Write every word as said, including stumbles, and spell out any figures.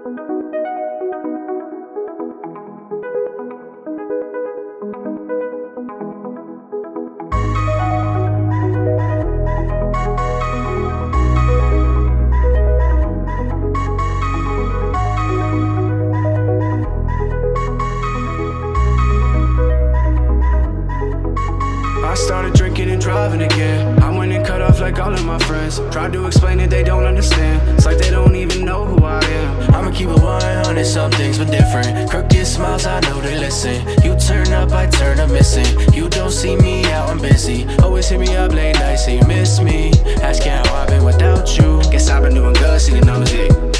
I started drinking and driving again. I went and cut off like all of my friends. Tried to explain it, they don't understand. It's like they don't even know who I am. I'ma keep it one hundred, some things but different. Crooked smiles, I know they listen. You turn up, I turn up missing. You don't see me out, I'm busy. Always hit me up late night, say you miss me. Asking how I've been without you. Guess I've been doing good, sitting on the dick.